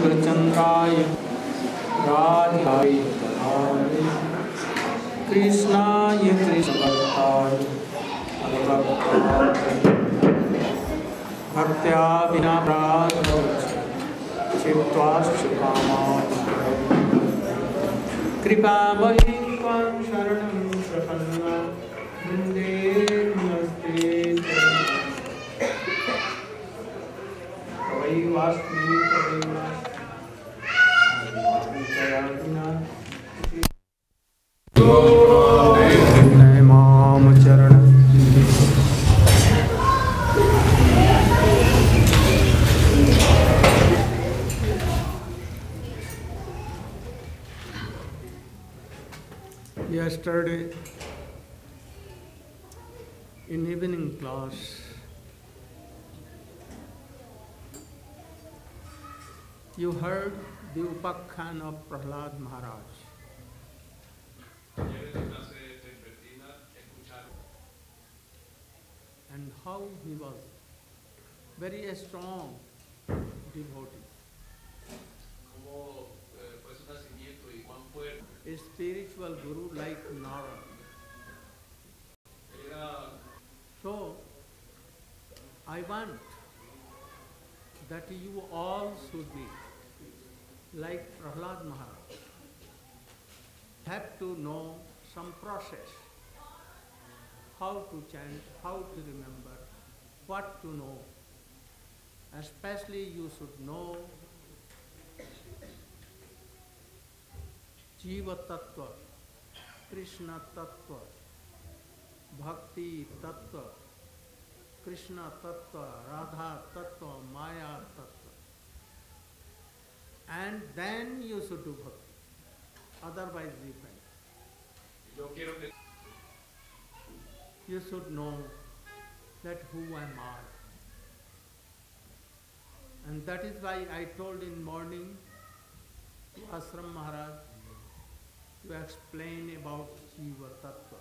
Gaurachandraya Radhikaya Radharani Krishnaya Krishna Bhaktya Vina Prasad Chittvascha Kamat Kripa Bhayikvam Sharanam Prapanna Vinde Namaste Kavai Vasmi Kavai Vasmi Mam Charana Yesterday, in evening class, you heard the Upakhyan of Prahlad Maharaj. And how he was very strong devotee. A spiritual guru like Nara. So, I want that you all should be like Prahlad Maharaj. Have to know some process, how to chant, how to remember, what to know. Especially you should know Jiva Tattva, Krishna Tattva, Bhakti Tattva, Krishna Tattva, Radha Tattva, Maya Tattva. And then you should do Bhakti. Otherwise different. You should know that who am I. And that is why I told in morning to Ashram Maharaj to explain about Jiva Tattva.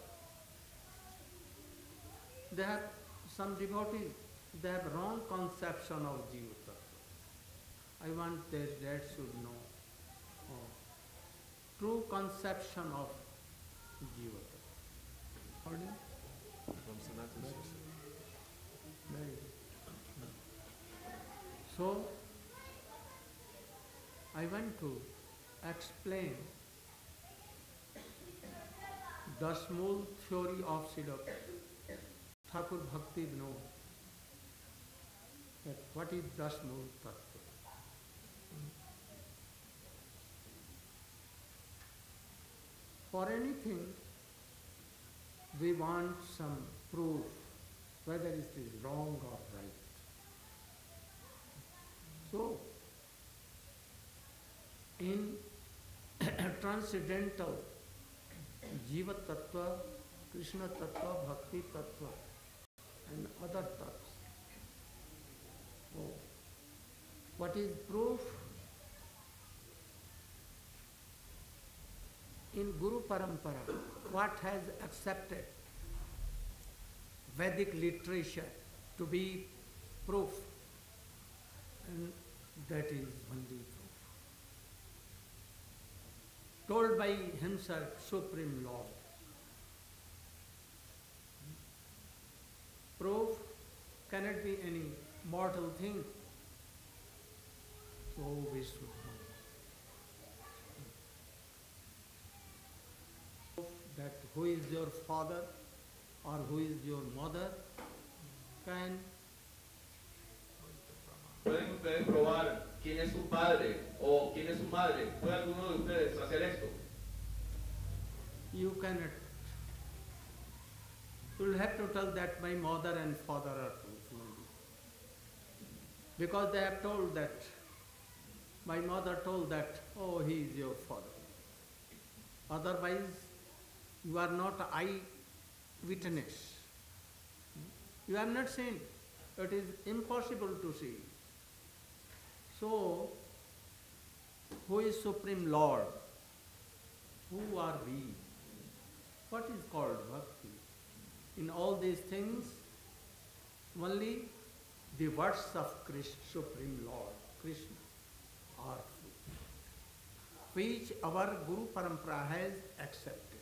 They have some devotees, they have wrong conception of Jiva Tattva. I want that should know true conception of Jiva Tattva. Pardon? From Sanatana Shastra. Very good. So, I want to explain Dasmool theory of Srila Thakur Bhakti Vinod. That what is Dasmool Tattva? For anything, we want some proof whether it is wrong or right. So, in transcendental Jiva Tattva, Krishna Tattva, Bhakti Tattva, and other tattvas. Oh. What is proof? In Guru Parampara, what has accepted Vedic literature to be proof, and that is only proof. Told by himself, Supreme Lord. Proof cannot be any mortal thing. So we should know that who is your father or who is your mother can. ¿Pueden ustedes probar quién es su padre o quién es su madre? ¿Puede alguno de ustedes hacer esto? You cannot. You will have to tell that my mother and father are two. Because they have told that, my mother told that, oh, he is your father. Otherwise, you are not eyewitness. You have not seen. It is impossible to see. So, who is Supreme Lord? Who are we? What is called bhakti? In all these things, only the words of Krishna, Supreme Lord, Krishna, are which our Guru Parampara has accepted.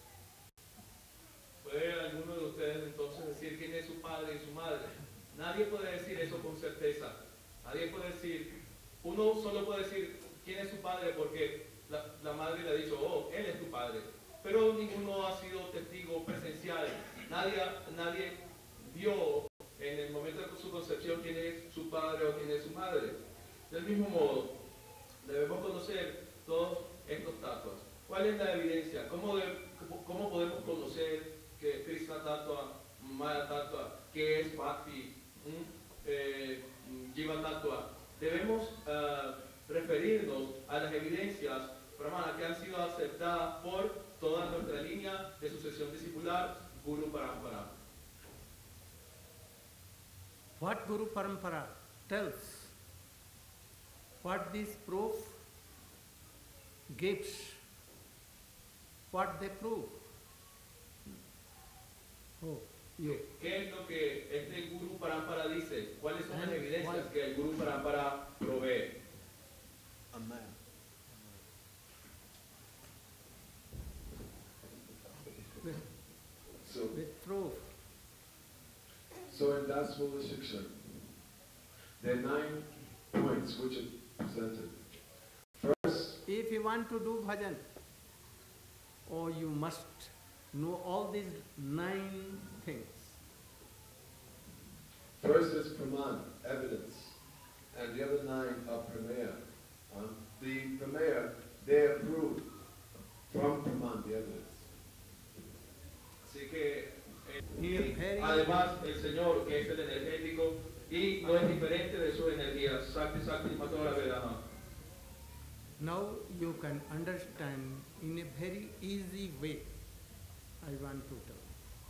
¿Puede alguno de ustedes entonces decir quién es su padre y su madre? Nadie puede decir eso con certeza. Nadie puede decir, uno solo puede decir quién es su padre porque la madre le ha dicho, oh, él es tu padre. Pero ninguno ha sido testigo presencial. Nadie vio en el momento de su concepción quién es su padre o quién es su madre. Del mismo modo, debemos conocer todos estos tatuas. ¿Cuál es la evidencia? ¿Cómo podemos conocer que Krishna Tattva, Maya Tattva, que es Bhakti, Jiva Tattva? Debemos referirnos a las evidencias brahmana que han sido aceptadas por toda nuestra línea de sucesión discipular, Guru Parampara. What Guru Parampara tells, what this proof gives, what they prove. Oh, you. ¿Qué es lo que este Guru Parampara dice? ¿Cuáles son las And evidencias why? que el Guru Parampara provee? A man. With, So, with proof. so in Das Mula Shiksha, there are 9 points which are presented. First, If you want to do bhajan, oh, you must know all these 9 things. first is Praman, evidence, and the other 9 are Prameya. The Prameya, they are proved from Praman, the evidence. Así que, Very- además, el Señor, que es el energético, y no es diferente de sus energías. Sakti Sakti Matora Vedana. Now you can understand in a very easy way, I want to tell.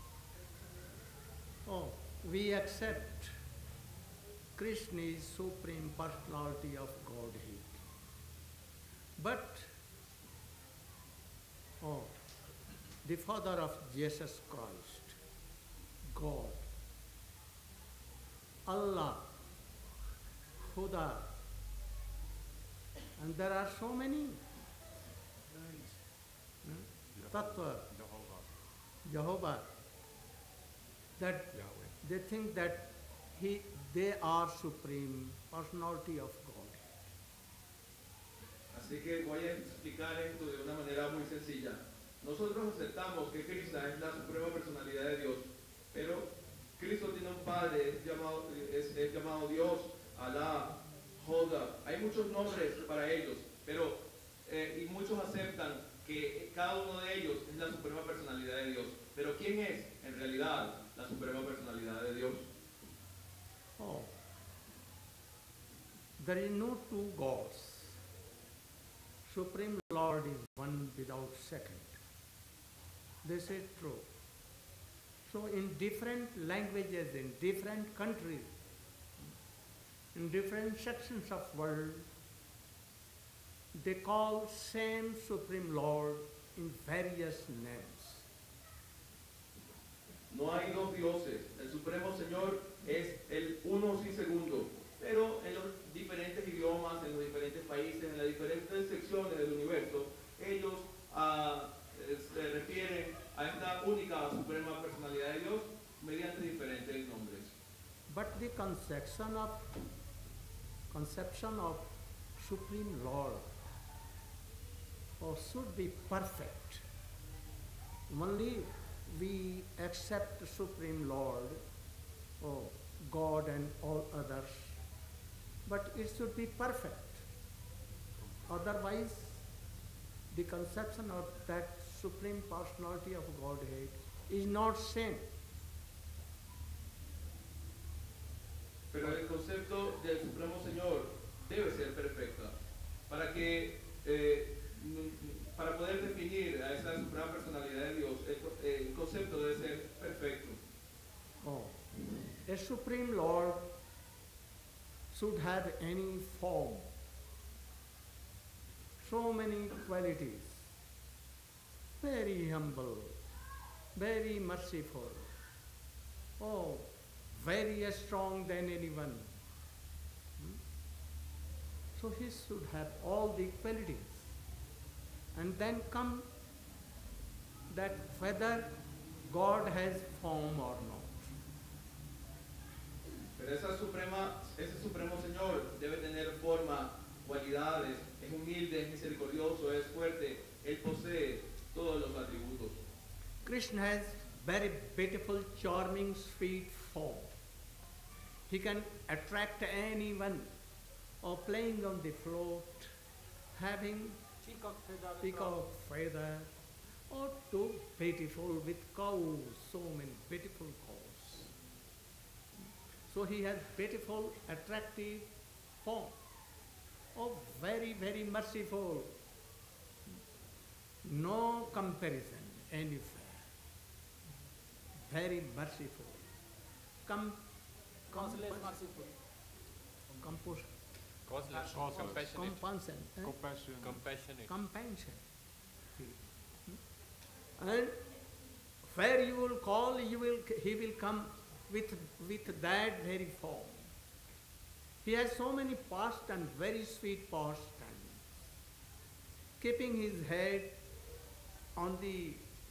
Oh, we accept Krishna is Supreme Personality of Godhead. But, oh, the Father of Jesus Christ, God, Allah, Khuda, and there are so many. Tattva, Jehovah, that they think that they are Supreme Personality of God. Así que voy a explicar esto de una manera muy sencilla. Nosotros aceptamos que Krishna es la suprema personalidad de Dios, pero Cristo tiene un padre, es llamado Dios, Alá, Joda. Hay muchos nombres para ellos, pero y muchos aceptan que cada uno de ellos es la suprema personalidad de Dios. Pero ¿quién es en realidad la suprema personalidad de Dios? Oh, there is no two gods. Supreme Lord is one without second. This is true. So in different languages, in different countries, in different sections of world, they call same Supreme Lord in various names. No hay dos dioses. El Supremo Señor es el uno sin segundo. Pero en los diferentes idiomas, en los diferentes países, en las diferentes secciones del universo, ellos se refieren a esta única suprema personalidad de Dios mediante diferentes nombres. But the conception of Supreme Lord should be perfect. Only we accept Supreme Lord, God and all others, but it should be perfect. Otherwise, the conception of that Supreme Personality of Godhead is not same. Pero el concepto del Supremo Señor debe ser perfecta para que para poder definir a esa suprema personalidad de Dios, el concepto debe ser perfecto. Oh, a Supreme Lord should have any form, so many qualities, very humble, very merciful, oh, very strong than anyone. So he should have all the qualities. And then come that whether God has form or not. Pero ese supremo Señor debe tener forma, cualidades, es humilde, es misericordioso, es fuerte, Él posee todos los atributos. Krishna has very beautiful, charming, sweet form. He can attract anyone, or playing on the float, having peacock feather, or too beautiful with cows, so many beautiful cows. So he has beautiful, attractive form. Oh, very, very merciful. No comparison anywhere. Very merciful. Causeless, merciful. Compassion. Compassionate. Compassion. And where you will call, he will come with that very form. He has so many past and very sweet pastimes, keeping his head on the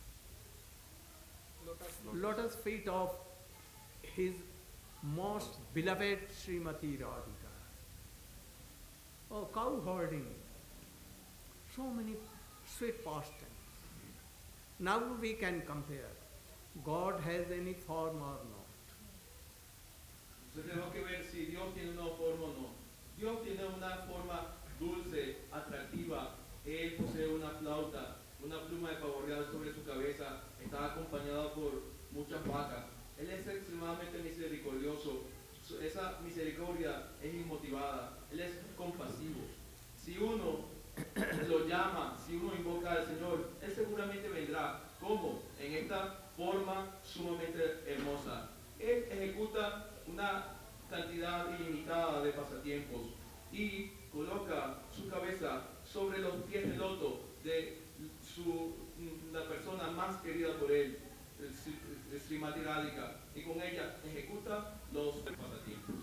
lotus feet of his most beloved Srimati Radhika. Oh, cow herding, so many sweet pastimes. Now we can compare. God has any form or not. Entonces tenemos que ver si Dios tiene una forma o no. Dios tiene una forma dulce, atractiva. Él posee una flauta, una pluma de pavo real sobre su cabeza. Está acompañado por muchas vacas. Él es extremadamente misericordioso. Esa misericordia es inmotivada. Él es compasivo. Si uno lo llama, si uno invoca al Señor, Él seguramente vendrá. ¿Cómo? En esta forma sumamente hermosa. Él ejecuta una cantidad ilimitada de pasatiempos y coloca su cabeza sobre los pies de loto de la persona más querida por él, Srimati Radhika, y con ella ejecuta los pasatiempos.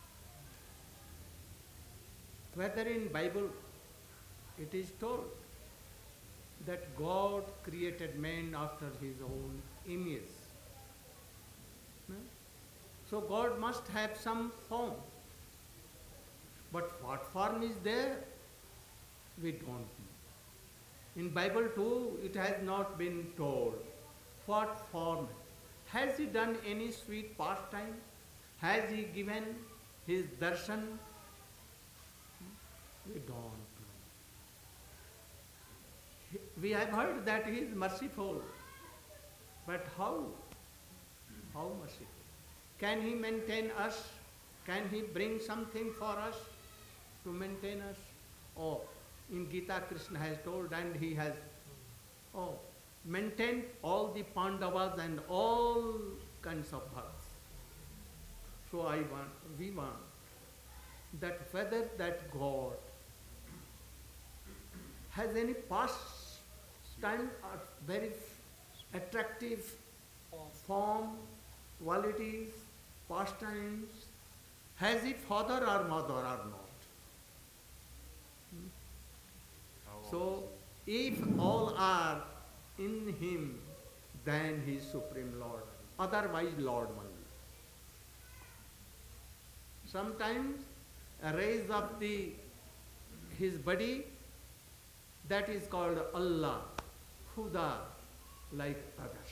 Whether in Bible it is told that God created man after his own image. No? So God must have some form. But what form is there? We don't know. In Bible too, it has not been told. What form? Has he done any sweet pastime? Has he given his darshan? We don't know. We have heard that he is merciful. But how? How merciful? Can he maintain us? Can he bring something for us to maintain us? Oh, in Gita Krishna has told, and he has maintained all the Pandavas and all kinds of bhakts. So we want that whether that God has any past time or very attractive form, qualities, pastimes, has it father or mother or not? So, if all are in him, then he is Supreme Lord. Otherwise, Lord only. Sometimes raise up his body, that is called Allah, Khuda, like others.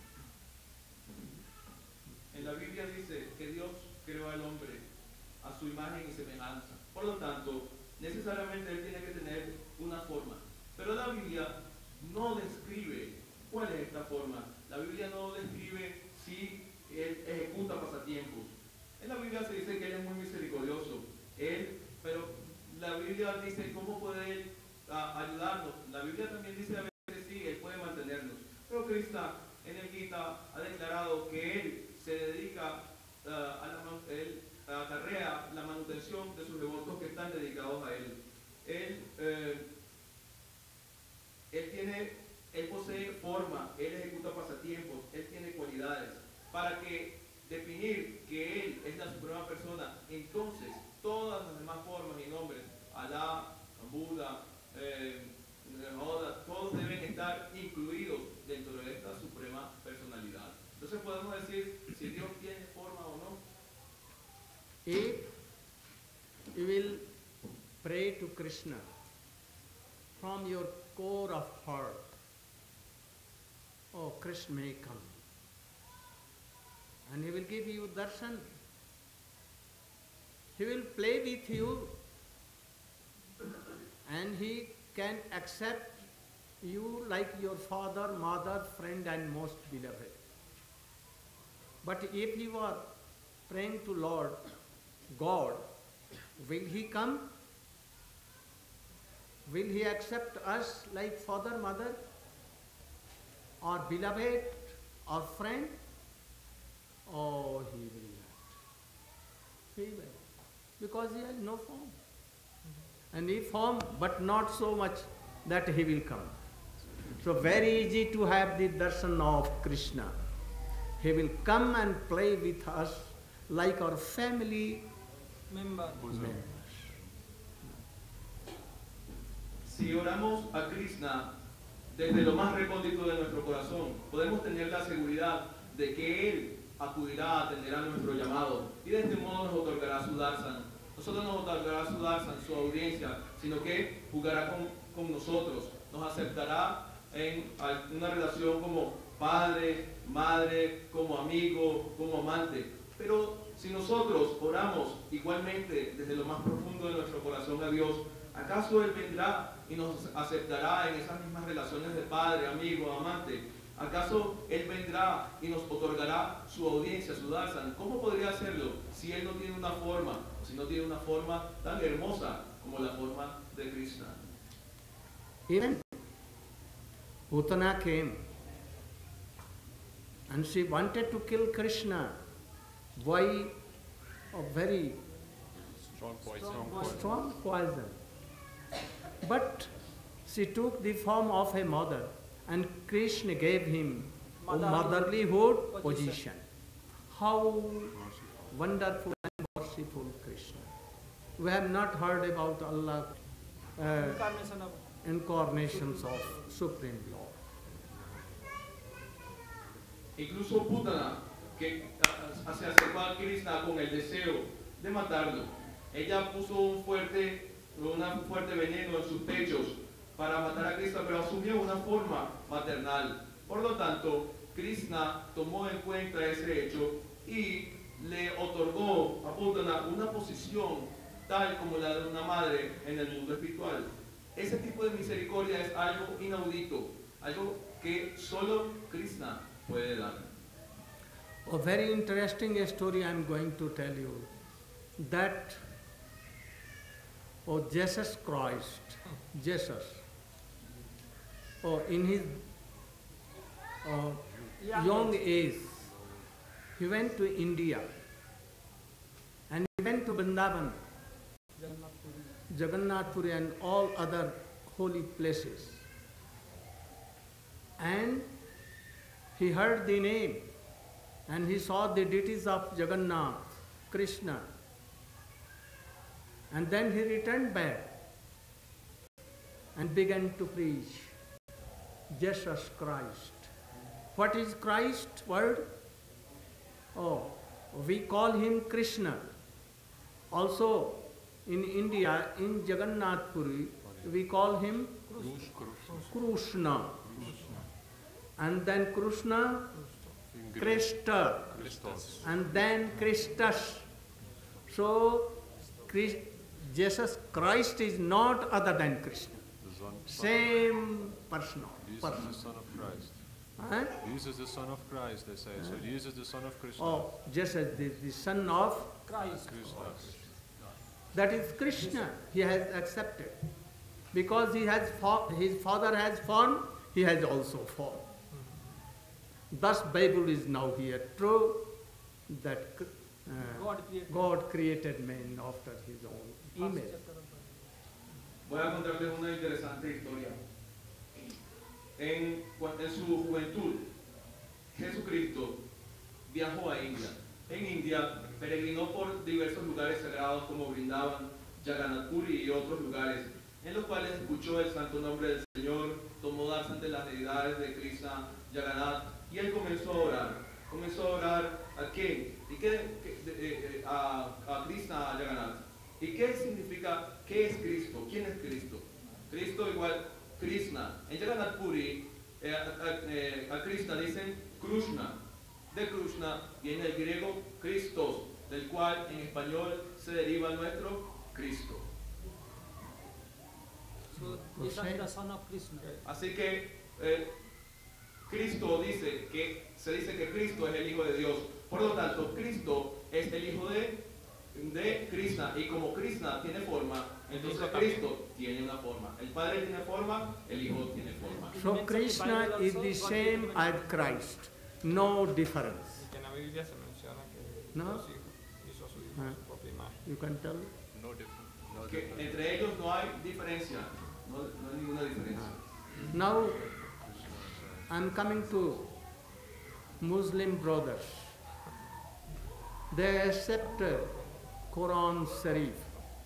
En la Biblia dice que Dios creó al hombre a su imagen y semejanza. Por lo tanto, necesariamente él tiene que tener una forma. Pero la Biblia no describe cuál es esta forma. La Biblia no describe si él ejecuta pasatiempos. En la Biblia se dice que él es muy misericordioso. Pero la Biblia dice cómo puede él ayudarnos. La Biblia también dice a veces sí, él puede mantenernos. Pero Krishna en el Gita ha declarado que él se dedica él acarrea la manutención de sus devotos que están dedicados a él. Él posee forma, él ejecuta pasatiempos, él tiene cualidades. Para que definir que él es la suprema persona, entonces todas las demás formas y nombres, Alá, Buda, Hoda, Entonces podemos decir si Dios tiene forma o no. If you will pray to Krishna from your core of heart, oh, Krishna may come. And he will give you darshan. He will play with you and he can accept you like your father, mother, friend and most beloved. But if you are praying to Lord God, will he come? Will he accept us like father, mother, or beloved, or friend? Oh, he will not. He will. Because he has no form. And he form, but not so much that he will come. So very easy to have the darshan of Krishna. He will come and play with us like our family members. Si oramos a Krishna desde lo más recóndito de nuestro corazón, podemos tener la seguridad de que Él acudirá a atender a nuestro llamado y de este modo nos otorgará su darshan. No solo nos otorgará su darshan, su audiencia, sino que jugará con nosotros, nos aceptará en una relación como padre, madre, como amigo, como amante. Pero si nosotros oramos igualmente desde lo más profundo de nuestro corazón a Dios, ¿acaso Él vendrá y nos aceptará en esas mismas relaciones de padre, amigo, amante? ¿Acaso Él vendrá y nos otorgará su audiencia, su darshan? ¿Cómo podría hacerlo si Él no tiene una forma, o si no tiene una forma tan hermosa como la forma de Krishna? Even Putana came and she wanted to kill Krishna. Why? A very strong poison. But she took the form of a mother and Krishna gave him a motherlyhood position. How wonderful and merciful Krishna. We have not heard about Allah incarnations of Supreme Lord. Incluso Putana, que se acercó a Krishna con el deseo de matarlo, ella puso un fuerte veneno en sus pechos para matar a Krishna, pero asumió una forma maternal. Por lo tanto, Krishna tomó en cuenta ese hecho y le otorgó a Putana una posición tal como la de una madre en el mundo espiritual. Ese tipo de misericordia es algo inaudito, algo que solo Krishna puede dar. A very interesting story I am going to tell you, that Jesus Christ, in his young age, he went to India and he went to Vrindavan, Jagannath Puri and all other holy places. And he heard the name and he saw the deities of Jagannath, Krishna. And then he returned back and began to preach Jesus Christ. What is Christ word? Oh, we call him Krishna. Also in India, in Jagannath Puri, we call him Krishna. And then Krishna, Krishna, and then Christus. So Jesus Christ is not other than Krishna. Same person. Jesus is the Son of Christ. Huh? Jesus is the Son of Christ, they say. So Jesus is the Son of Krishna. Oh, Jesus is the Son of Christ. That is Krishna. He has accepted. Because his father has form, he has also form. Thus Bible is now here true that God created man after his own image. Voy a contarles una interesante historia. En su juventud, Jesucristo viajó a India. En India peregrinó por diversos lugares sagrados como Vrindavan, Jagannath Puri y otros lugares, en los cuales escuchó el santo nombre del Señor, tomó darshan de las deidades de Krishna, Jagannath, y él comenzó a orar. comenzó a orar a quién, y a Krishna Jagannath. ¿Y qué significa? ¿Qué es Cristo? ¿Quién es Cristo? Cristo igual Krishna. En Jagannath Puri a Krishna dicen Krishna. De Krishna viene el griego Christos, del cual en español se deriva nuestro Cristo. So Jesus is the son of Krishna. Así que Cristo se dice que Cristo es el Hijo de Dios. Por lo tanto, Cristo es el Hijo de Krishna. Y como Krishna tiene forma, entonces Cristo tiene una forma. El Padre tiene forma, el Hijo tiene forma. So Krishna is the same as Christ. No difference. Que en la Biblia se menciona que No. Dios hizo a su hijo en su propia imagen. You can tell? No different. No Que different. entre ellos no hay diferencia. No hay ninguna diferencia. Now I'm coming to Muslim brothers. They accept Quran Sharif.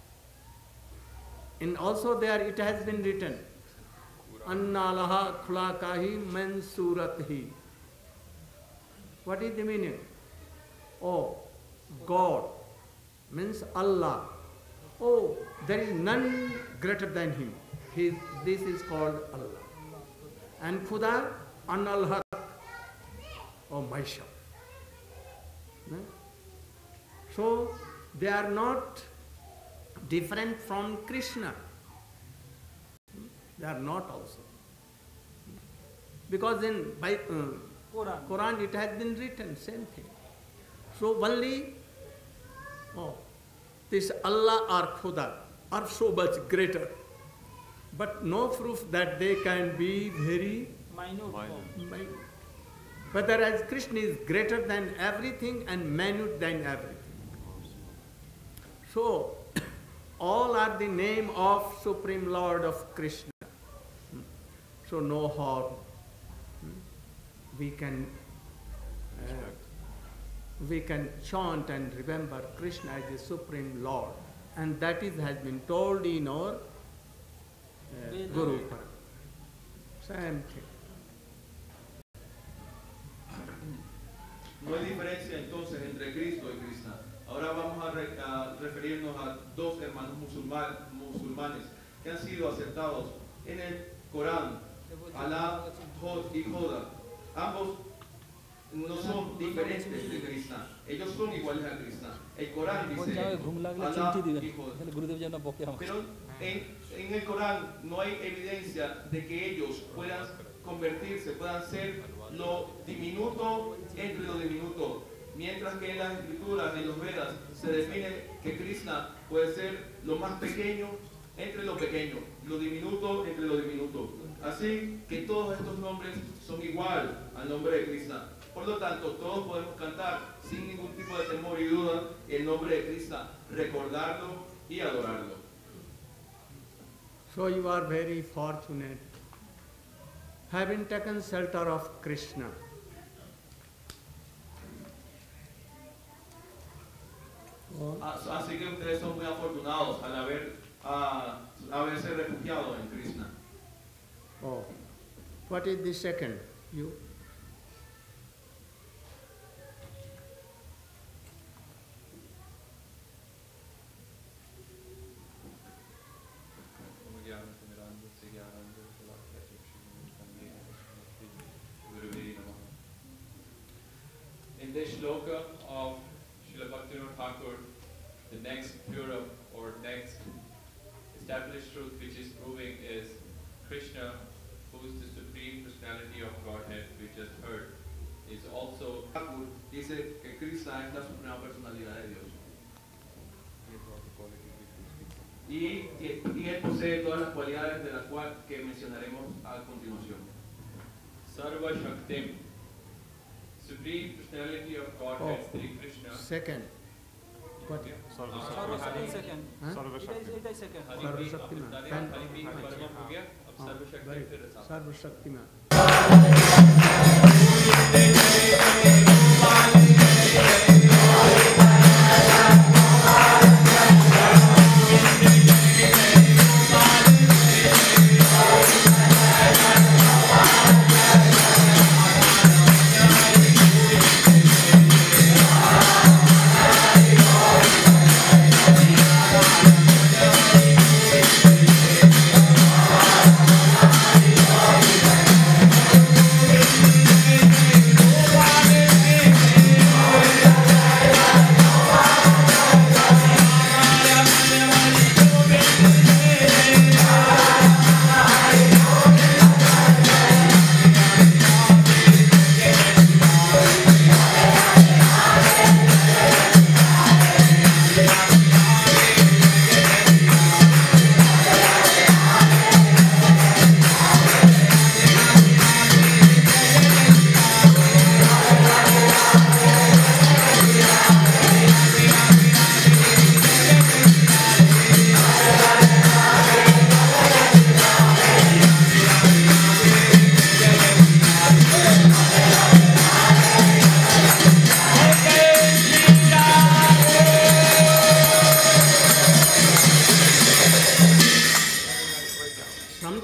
And also there it has been written, Anna laha khulaqahi man suratihi. What is the meaning? Oh, God means Allah. Oh, there is none greater than Him. This is called Allah. And Khuda, Anal Haq, oh myself. No? So they are not different from Krishna. They are not also. Because in Quran it has been written, same thing. So only this Allah or Khuda are so much greater. But no proof that they can be very Minute form. minute. Whereas Krishna is greater than everything and minute than everything. So, all are the name of Supreme Lord of Krishna. So no harm. We can chant and remember Krishna as the Supreme Lord. And that has been told in our Guru Parama. Same thing. No hay diferencia entonces entre Cristo y Krishna. Ahora vamos a referirnos a dos hermanos musulmanes que han sido aceptados en el Corán, Alá, Jod y Joda. Ambos no son diferentes de Krishna. Ellos son iguales a Krishna. El Corán dice Alá y Jod. Pero en el Corán no hay evidencia de que ellos puedan convertirse, puedan ser lo diminuto entre lo diminuto. Mientras que en las escrituras, en los Vedas, se define que Krishna puede ser lo más pequeño entre lo pequeño, lo diminuto entre lo diminuto. Así que todos estos nombres son igual al nombre de Krishna. Por lo tanto, todos podemos cantar sin ningún tipo de temor y duda el nombre de Krishna, recordarlo y adorarlo. So you are very fortunate, having taken shelter of Krishna. Así que ustedes son muy afortunados al haberse refugiado en Krishna. Oh, what is the second? You? In this shloka of Srila Bhaktivinoda Thakur, the next pura or next established truth which is proving is Krishna, who is the supreme personality of Godhead we just heard, is also Thakur dice que Krishna es la suprema personalidad de Dios. Y él posee todas las cualidades de las cuales que mencionaremos a continuación. Sarva Shaktim, supreme personality of Godhead, Sri Krishna. Second. What? Sarva Sarva Shakti. second. Huh? Sarva It Shakti. is second. Sarva Shaktiman. Hari Parama ho gaya, ab Sarva Shakti Very fir good. Rasa. Sarva Shaktiman.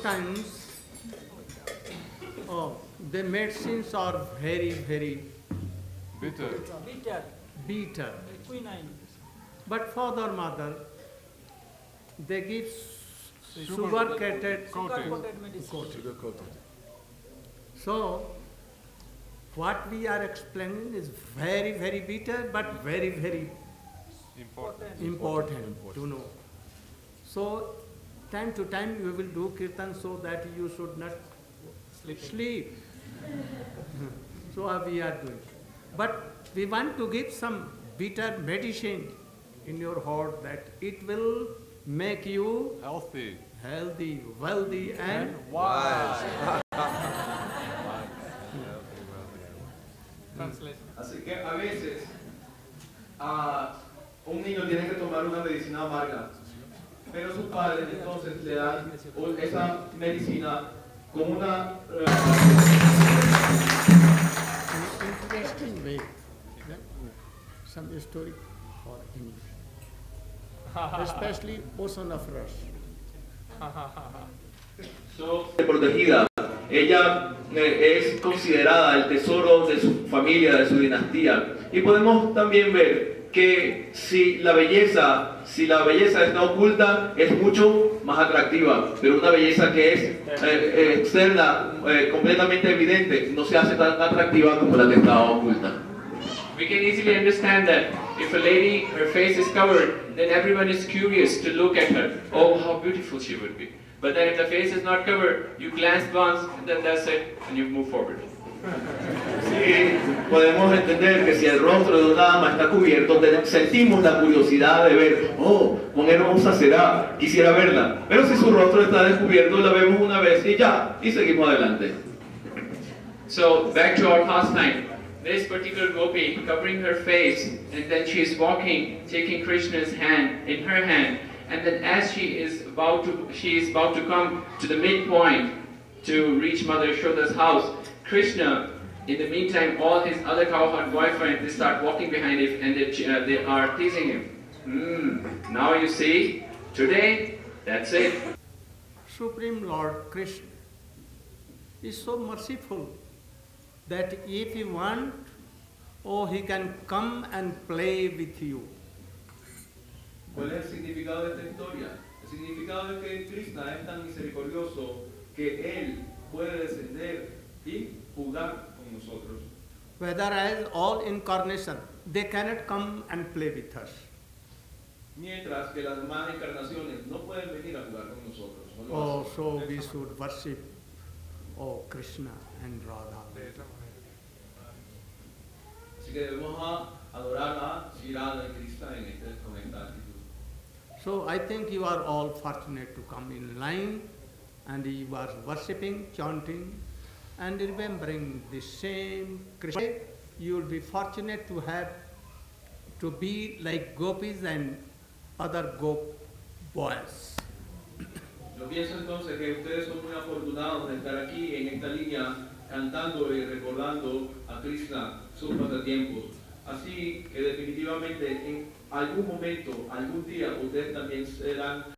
sometimes the medicines are very, very Bitter. Bitter, bitter. quinine. But father, mother, they give Sugar sugar-coated. Sugar-coated medicine. So, what we are explaining is very, very bitter, but very, very Important. important to know. So, time to time you will do kirtan so that you should not sleep. So we are doing. But we want to give some bitter medicine in your heart that it will make you Healthy. healthy, wealthy, and Wise. Translation. Así que a veces un niño tiene que tomar una medicina amarga, pero sus padres entonces le dan esa medicina como una interesting way. Some story for English, especially Ocean of Rush. protegida. Ella es considerada el tesoro de su familia, de su dinastía. Y podemos también ver que si la belleza está oculta, es mucho más atractiva. Pero una belleza que es externa, completamente evidente, no se hace tan atractiva como la que está oculta. We can easily understand that if a lady, her face is covered, then everyone is curious to look at her. Oh, how beautiful she would be. But then if the face is not covered, you glance once, and then that's it, and you move forward. Sí, podemos entender que si el rostro de una dama está cubierto, sentimos la curiosidad de ver, oh, cuán hermosa será, quisiera verla. Pero si su rostro está descubierto, la vemos una vez y ya, y seguimos adelante. So, back to our pastime. This particular gopi covering her face, and then she is walking, taking Krishna's hand in her hand, and then as she is about to come to the midpoint to reach Mother Yashoda's house, Krishna, in the meantime, all his other cowherd boyfriends, they start walking behind him and they are teasing him. Now you see, today, that's it. Supreme Lord Krishna is so merciful that if he want, he can come and play with you. ¿Cuál es el significado de esta historia? El significado es que Krishna es tan misericordioso que Él puede descender y jugar con nosotros. Whereas all incarnation, they cannot come and play with us. Mientras que las demás encarnaciones no pueden venir a jugar con nosotros. No lo hacen. So we should worship Krishna and Radha. Así que debemos adorar a Sri Radha y Krishna con esta actitud. So I think you are all fortunate to come in line and you are worshipping, chanting and remembering the same Krishna. You will be fortunate to be like gopis and other gop boys. Yo pienso entonces que ustedes son muy afortunados de estar aquí en esta línea cantando y recordando a Krishna sus pasatiempos. Así que definitivamente en algún momento, algún día, ustedes también serán